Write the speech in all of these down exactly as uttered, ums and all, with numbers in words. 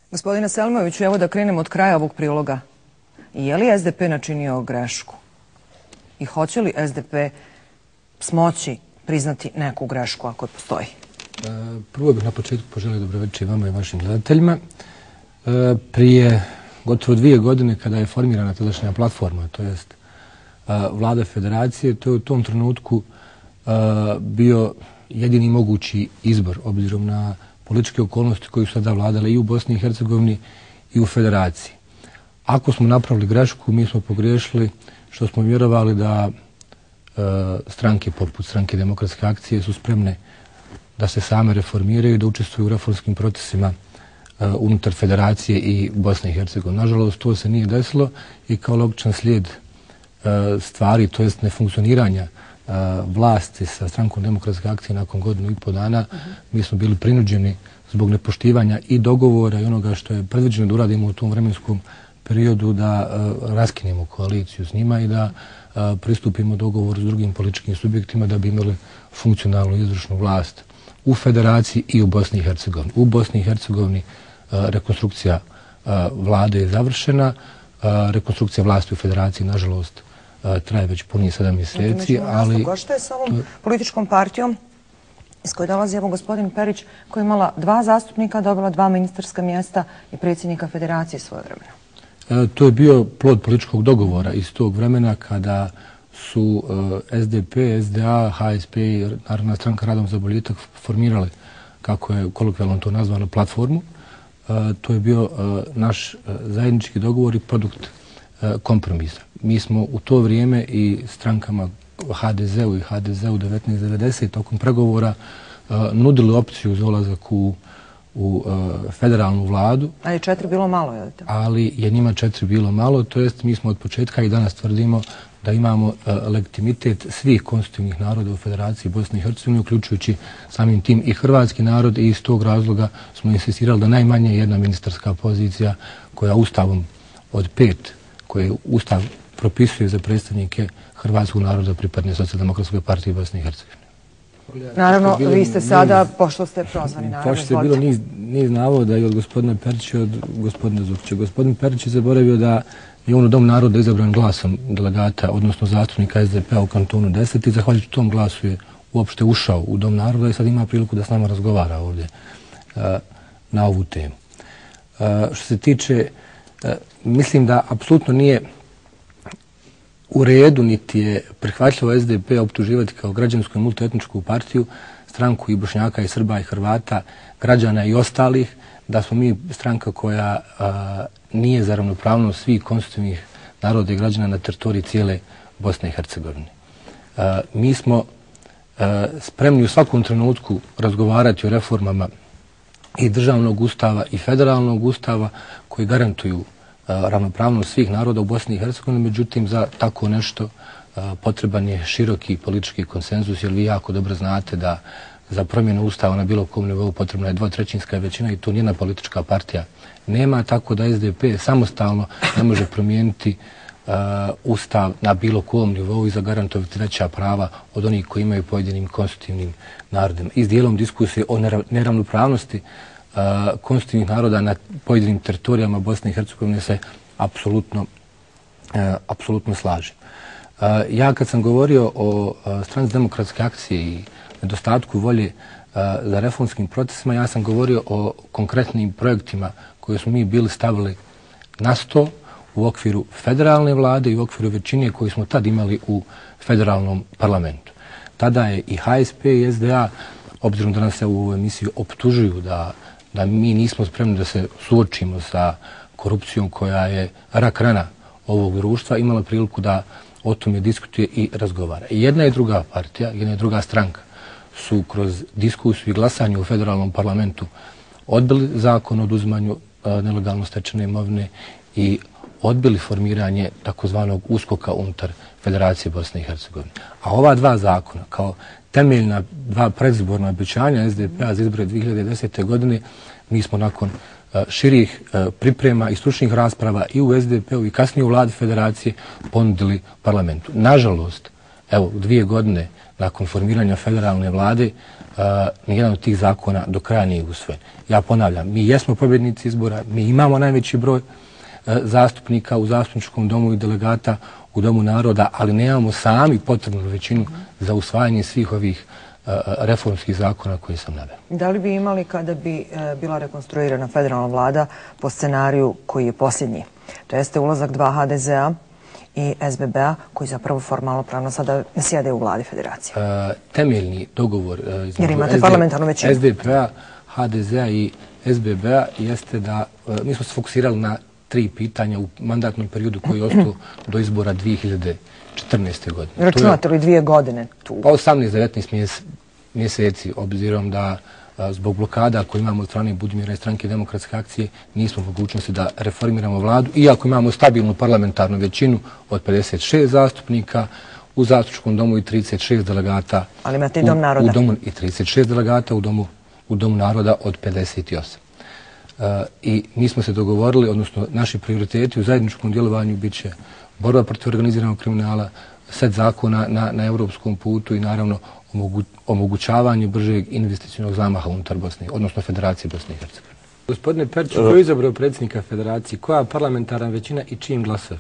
Gospodine Selimoviću, evo da krenemo od kraja ovog priloga. Je li S D P načinio grešku? I hoće li S D P smoći priznati neku grešku ako je postoji? Prvo bih na početku poželio dobroveče vama i vašim gledateljima. Prije gotovo dvije godine kada je formirana tadašnja platforma, to jest vlada federacije, to je u tom trenutku bio jedini mogući izbor obzirom na političke okolnosti koji su sada vladale i u Bosni i Hercegovini i u federaciji. Ako smo napravili grešku, mi smo pogriješili što smo vjerovali da stranke poput Stranke demokratske akcije su spremne da se same reformiraju i da učestvuju u reformskim procesima unutar federacije i Bosne i Hercegovine. Nažalost, to se nije desilo i kao logičan slijed stvari, to jest nefunkcioniranja vlasti sa Strankom demokratske akcije nakon godinu i po dana, mi smo bili prinuđeni zbog nepoštivanja i dogovora i onoga što je predviđeno da uradimo u tom vremenskom periodu da raskinemo koaliciju s njima i da pristupimo dogovoru s drugim političkim subjektima da bi imali funkcionalnu izvršnu vlast u federaciji i u Bosni i Hercegovini. U Bosni i Hercegovini rekonstrukcija vlade je završena, rekonstrukcija vlasti u federaciji, nažalost, traje već punih sedam mjeseci, ali... Što je s ovom političkom partijom iz koje dolazi evo gospodin Perić, koja je imala dva zastupnika, dobila dva ministarska mjesta i predsjednika federacije svoje vremena? To je bio plod političkog dogovora iz tog vremena kada su S D P, S D A, H S P i Narodna stranka Radom za boljitak formirali, kako je kolokvijalno to nazvano, platformu. To je bio naš zajednički dogovor i produkt kompromisa. Mi smo u to vrijeme i strankama H D Z-u i H D Z-u devetnaest devedeset tokom pregovora nudili opciju za ulazak u u federalnu vladu. Ali je četiri bilo malo, je li to? Ali je njima četiri bilo malo, to jest mi smo od početka i danas tvrdimo da imamo legitimitet svih konstitutivnih naroda u Federaciji Bosne i Hercegovine, uključujući samim tim i hrvatski narod, i iz tog razloga smo insistirali da najmanje jedna ministarska pozicija koja ustavom od pet, koje ustav propisuje za predstavnike hrvatskog naroda pripadne Socijaldemokratskoj partiji Bosne i Hercegovine. Naravno, vi ste sada, pošto ste prozvani, naravno, pošto je bilo niz, niz navoda i od gospodina Perića i od gospodina Zukića. Gospodin Perić je zaboravio da je on u Dom naroda izabran glasom delegata, odnosno zastupnika S D P-a u kantonu deset i zahvaljujući tom glasu je uopšte ušao u Dom naroda i sad ima priliku da s nama razgovara ovdje uh, na ovu temu. Uh, što se tiče, uh, mislim da apsolutno nije u redu, niti je prihvatljivo S D P optuživati kao građansku i multietničku partiju, stranku i Bošnjaka i Srba i Hrvata, građana i ostalih, da smo mi stranka koja a, nije za ravnopravnost svih konstitutivnih naroda i građana na teritoriji cijele Bosne i Hercegovine. A, mi smo a, spremni u svakom trenutku razgovarati o reformama i državnog ustava i federalnog ustava koji garantuju ravnopravnost svih naroda u Bosni i Hercegovini, međutim za tako nešto potreban je široki politički konsenzus, jer vi jako dobro znate da za promjenu ustava na bilo kom nivou potrebna je dvotrećinska većina i to nijedna politička partija nema, tako da S D P samostalno ne može promijeniti uh, ustav na bilo kom nivou i zagarantovati veća prava od onih koji imaju pojedinim konstitutivnim narodima. I s dijelom diskusije o neravnopravnosti Uh, konstitutivnih naroda na pojedinim teritorijama Bosne i Hercegovine se apsolutno uh, apsolutno slažem. Uh, ja kad sam govorio o uh, Stranci demokratske akcije i nedostatku volje uh, za reformskim procesima, ja sam govorio o konkretnim projektima koje smo mi bili stavili na sto u okviru federalne vlade i u okviru većine koju smo tad imali u federalnom parlamentu. Tada je i H S P i S D A, obzirom da nas se u ovoj emisiji optužuju da da mi nismo spremni da se suočimo sa korupcijom koja je rak rana ovog društva, imala priliku da o tome diskutuje i razgovara. I jedna i druga partija, jedna i druga stranka su kroz diskusiju i glasanje u federalnom parlamentu odbili zakon o oduzimanju nelegalno stečene imovine i odbili formiranje takozvanog uskoka unutar Federacije Bosne i Hercegovine. A ova dva zakona, kao temeljna dva predizborna obećanja S D P-a za izbore dvije hiljade desete. godine, mi smo nakon uh, širih uh, priprema i stručnih rasprava i u S D P-u i kasnije u vladi federacije ponudili parlamentu. Nažalost, evo, dvije godine nakon formiranja federalne vlade, nijedan od tih zakona do kraja nije usvojen. Ja ponavljam, mi jesmo pobjednici izbora, mi imamo najveći broj zastupnika u zastupničkom domu i delegata u Domu naroda, ali nemamo sami potrebnu većinu za usvajanje svih ovih reformskih zakona koje sam naveo. Da li bi imali kada bi bila rekonstruirana federalna vlada po scenariju koji je posljednji? To jeste ulazak dva ha de zea i es be be a koji zapravo formalno pravno sada sjede u vladi federacije. Temeljni dogovor između es de pe a, ha de zea i es be be a jeste da mi smo se fokusirali na tri pitanja u mandatnom periodu koji je ostao do izbora dvije hiljade četrnaeste. godine. Računate li dvije godine tu? Pa osamnaest do devetnaest mjeseci, obzirom da zbog blokada koje imamo od strane Budimira i stranke Demokratske akcije nismo u mogućnosti da reformiramo vladu, iako imamo stabilnu parlamentarnu većinu od pedeset šest zastupnika u zastupničkom domu i trideset šest delegata. Ali imate i Dom naroda. U domu i trideset šest delegata u domu, u domu naroda od pedeset osam. Uh, I mi smo se dogovorili, odnosno naši prioriteti u zajedničkom djelovanju bit će borba protiv organiziranog kriminala, set zakona na, na europskom putu i naravno omogu, omogućavanje bržeg investicionog zamaha unutar Bosne, odnosno Federacije Bosne i Hercegovine. Gospodine Perčić, ko je izabrao predsjednika Federacije, koja parlamentarna većina i čijim glasovima?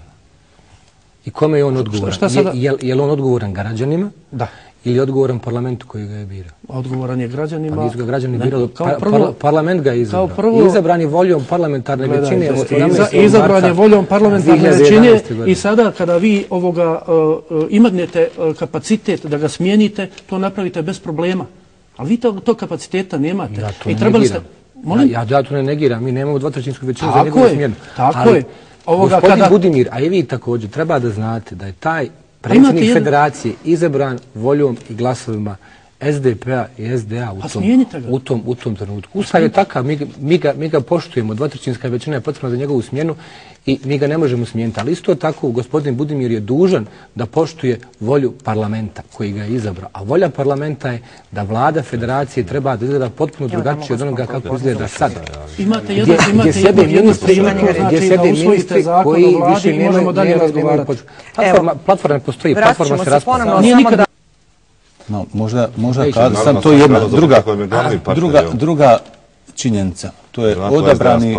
I kome je on odgovoran? Šta, šta je, je, je li on odgovoran građanima? Da. Ili je odgovoran parlamentu koji ga je birao? Odgovoran je građanima. Pa nisu ga građani birali, pa, prvo, parlament ga je izabrao. Prvo, izabran je voljom parlamentarne većine. Iza, izabran je voljom parlamentarne većine i sada kada vi ovoga uh, imagnete uh, kapacitet da ga smijenite, to napravite bez problema. Ali vi to, to kapaciteta nemate. Ja to I ne trebali negiram. Ste, molim? Ja, ja to ne negiram. Mi nemamo dvotrećinsku većinu tako za njegovu je, smjenu. Tako ali, je. Ovoga, gospodin kada... Budimir, a i vi također, treba da znate da je taj predsjednik jedan... Federacije izabran voljom i glasovima es de pe a i es de a u tom, u tom, u tom trenutku. Ustav je takav, mi, mi, ga, mi ga poštujemo, dvotrećinska većina je potrebna za njegovu smjenu i mi ga ne možemo smijeniti. Ali isto tako gospodin Budimir je dužan da poštuje volju parlamenta koji ga je izabrao. A volja parlamenta je da vlada federacije treba da izgleda potpuno drugačije od onoga kako izgleda sad. Imate jedan, imate jednu, jednu priliku, znači da usvojite zakon o vladi i možemo dalje razgovarati. Platforma ne postoji, platforma se raspada. Nije nikada... No, možda, možda kada sam to jedna druga, druga, druga činjenica. To je odabrani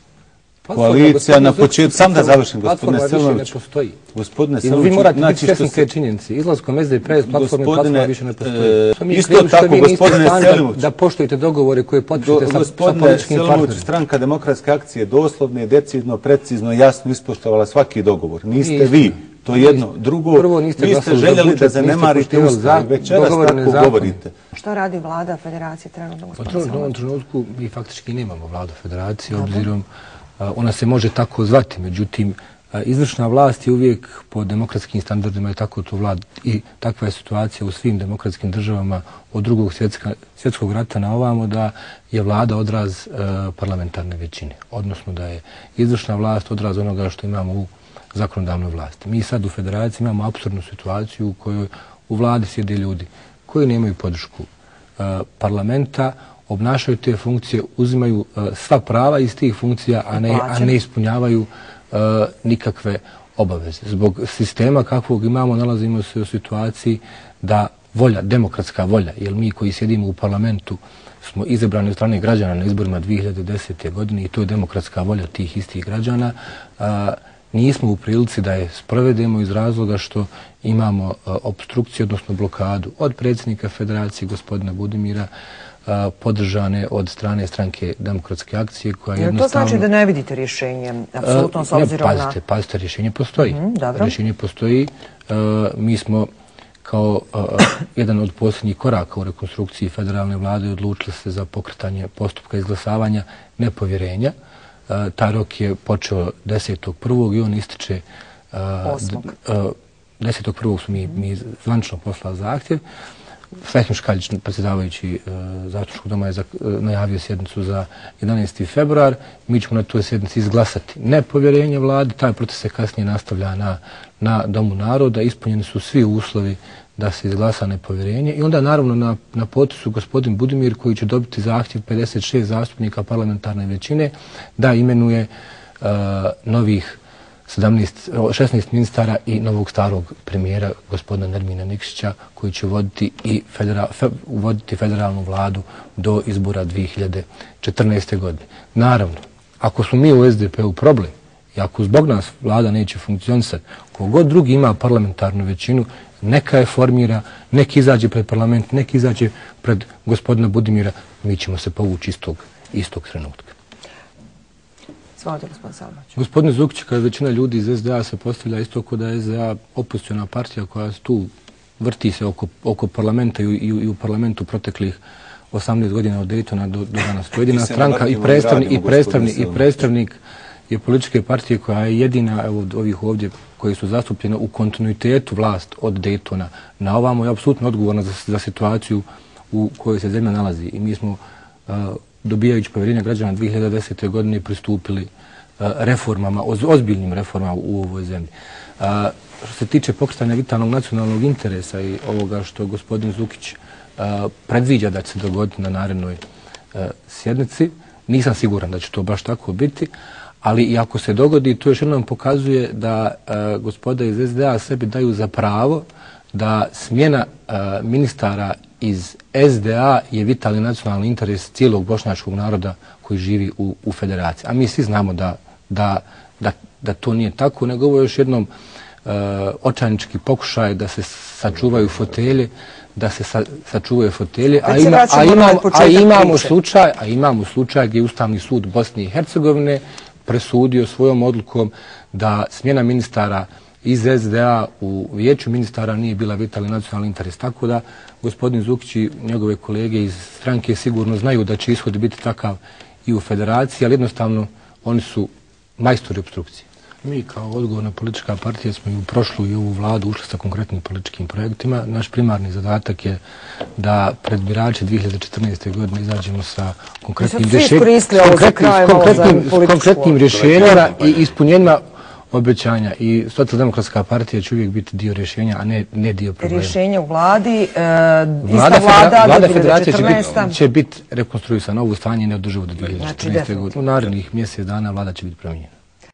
koalicija na početku. Sam da završim, gospodine Selimović. Gospodine Selimović, vi morate biti svjesni te činjenice. Izlaskom es de pe a iz platforme platforma više ne postoji. Isto tako, gospodine Selimović. Da poštujete dogovore koje potpišete sa političkim partnerima. Gospodine Selimović, stranka Demokratske akcije doslovno, decidno, precizno, jasno ispoštovala svaki dogovor. Niste vi. To je jedno. Drugo, vi ste željeli da zanemarite Ustav, večeras tako govorite. Što radi vlada federacije trenutno? U ovom trenutku mi faktički nemamo vladu federacije, obzirom ona se može tako zvati, međutim izvršna vlast je uvijek po demokratskim standardima i tako to vlada i takva je situacija u svim demokratskim državama od drugog svjetska, svjetskog rata na ovamo da je vlada odraz uh, parlamentarne većine, odnosno da je izvršna vlast odraz onoga što imamo u zakonodavnoj vlasti. Mi sad u federaciji imamo apsurdnu situaciju u kojoj u vladi sjede ljudi koji nemaju podršku uh, parlamenta, obnašaju te funkcije, uzimaju uh, sva prava iz tih funkcija, a ne, a ne ispunjavaju uh, nikakve obaveze. Zbog sistema kakvog imamo nalazimo se u situaciji da volja, demokratska volja, jer mi koji sjedimo u parlamentu smo izabrani od strane građana na izborima dvije hiljade desete. godine i to je demokratska volja tih istih građana, uh, nismo u prilici da je sprovedemo iz razloga što imamo uh, obstrukciju, odnosno blokadu od predsjednika federacije gospodina Budimira, uh, podržane od strane stranke Demokratske akcije koja je jednostavno... To znači da ne vidite rješenje, apsolutno s obzirom uh, ne, pazite, pazite, rješenje postoji. Mm, rješenje postoji. Uh, mi smo kao uh, jedan od posljednjih koraka u rekonstrukciji federalne vlade odlučili se za pokretanje postupka izglasavanja nepovjerenja. Uh, taj rok je počeo desetog prvog i on ističe uh, desetog prvog su mi, mi zvančno poslali zahtjev. Srećno Škaljić, predsjedavajući uh, Zastupničkog doma, je za, uh, najavio sjednicu za jedanaesti februar. Mi ćemo na toj sjednici izglasati nepovjerenje vladi. Taj proces se kasnije nastavlja na, na Domu naroda. Ispunjeni su svi uslovi da se izglasa nepovjerenje. I onda naravno na, na potisu gospodin Budimir koji će dobiti zahtjev pedeset šest zastupnika parlamentarne većine da imenuje uh, novih šesnaest ministara i novog starog premijera, gospodina Nermina Nikšića, koji će voditi, i federa, fe, voditi federalnu vladu do izbora dvije hiljade četrnaeste. godine. Naravno, ako smo mi u S D P-u problem, i ako zbog nas vlada neće funkcionisati, kogod drugi ima parlamentarnu većinu, neka je formira, neki izađe pred parlament, neki izađe pred gospodina Budimira, mi ćemo se povući istog, istog trenutka. Svalite, gospodin Salmać. Gospodine Zukić, kada većina ljudi iz S D A se postavlja isto kao da je S D A opoziciona partija koja tu vrti se oko, oko parlamenta i, i, i u parlamentu proteklih osamnaest godina od Daytona do, do danas. To je jedina stranka i predstavnik, i predstavnik, i predstavnik je političke partije koja je jedina, evo, od ovih ovdje koji su zastupljene u kontinuitetu vlast od Daytona na ovamo, je apsolutno odgovorna za, za situaciju u kojoj se zemlja nalazi. I mi smo, uh, dobijajući povjerenja građana dvije hiljade desete. godine pristupili uh, reformama, oz, ozbiljnim reformama u ovoj zemlji. Uh, što se tiče pokretanja vitalnog nacionalnog interesa i ovoga što gospodin Zukić uh, predviđa da će se dogoditi na narednoj uh, sjednici, nisam siguran da će to baš tako biti, ali i ako se dogodi, to još jednom pokazuje da uh, gospoda iz S D A sebi daju za pravo da smjena uh, ministara iz S D A je vitalni nacionalni interes cijelog bošnjačkog naroda koji živi u, u federaciji. A mi svi znamo da, da, da, da to nije tako, nego ovo je još jednom uh, očajnički pokušaj da se sačuvaju fotelje, da se sa, sačuvaju fotelje, a, ima, a, imamo, a, imamo slučaj, a imamo slučaj gdje je Ustavni sud Bosne i Hercegovine presudio svojom odlukom da smjena ministara iz S D A u vijeću ministara nije bila vitalni nacionalni interes. Tako da gospodin Zukić i njegove kolege iz stranke sigurno znaju da će ishod biti takav i u federaciji, ali jednostavno oni su majstori opstrukcije. Mi kao odgovorna politička partija smo i u prošlu i ovu vladu ušli sa konkretnim političkim projektima. Naš primarni zadatak je da pred birače dvije hiljade četrnaeste. godine izađemo sa konkretnim konkretnim rješenjima i ispunjenjima obećanja. I Socijaldemokratska partija će uvijek biti dio rješenja, a ne, ne dio problema. Rješenje u vladi, e, vlada, ista vlada, vlada federacije će biti, će biti rekonstruisana, ovo stanje neodrživo do dvije hiljade četrnaeste. godine. U narednih mjesec dana vlada će biti promijenjena.